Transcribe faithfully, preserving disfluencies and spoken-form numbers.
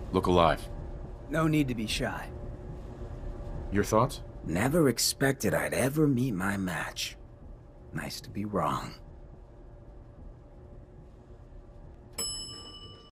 Look alive. No need to be shy. Your thoughts? Never expected I'd ever meet my match. Nice to be wrong.